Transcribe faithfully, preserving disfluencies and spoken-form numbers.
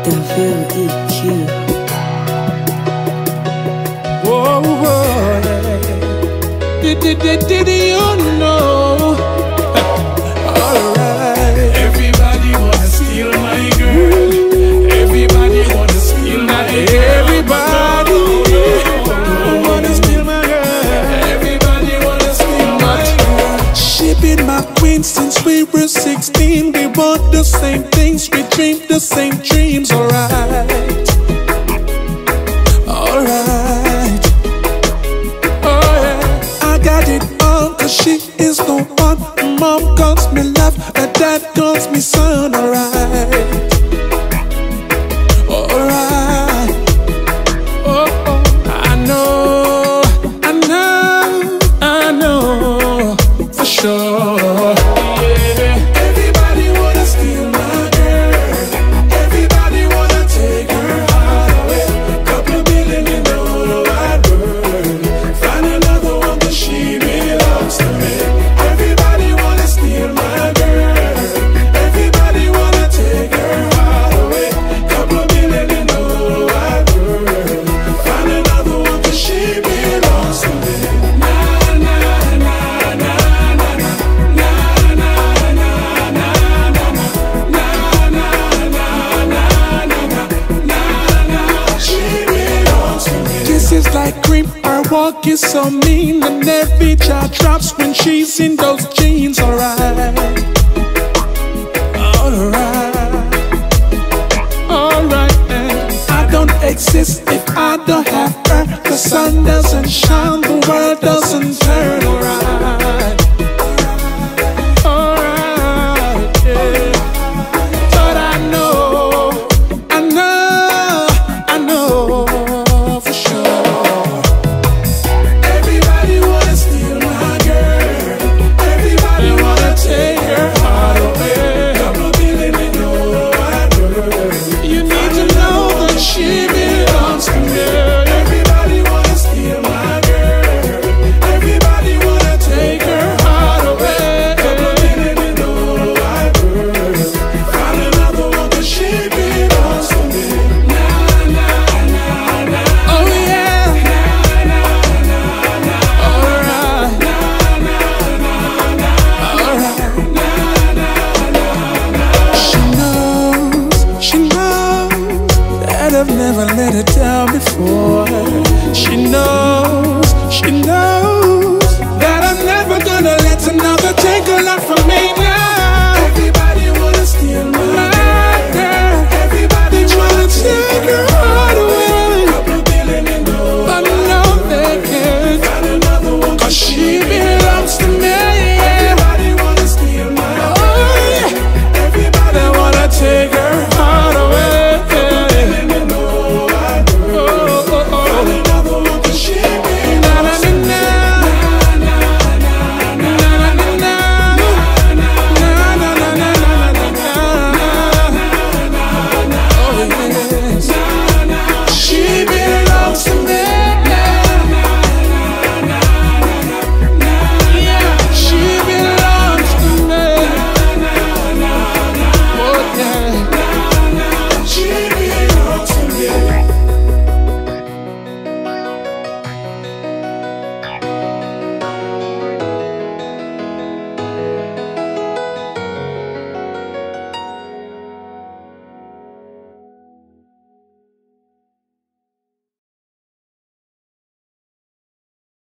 W E Q. Whoa, whoa, yeah. Did, did, did, did you know? Alright. Everybody wanna steal my girl. Everybody wanna steal my girl. Everybody wanna steal my girl. Everybody wanna steal my girl. She been my queen since we were sixteen. We want the same things, we dream the same dreams. Alright, alright. Oh yeah, I got it all, cause she is the one. Mom calls me love, her dad calls me son. Alright, alright. Oh, oh, I know, I know, I know for sure. It's like cream, her walk is so mean, and every jaw drops when she's in those jeans. Alright, alright, alright. And I don't exist if I don't have her. The sun doesn't shine, the world doesn't turn. Alright, alright, yeah. But I know, I know, I know. I've never let her down before. She knows, she knows.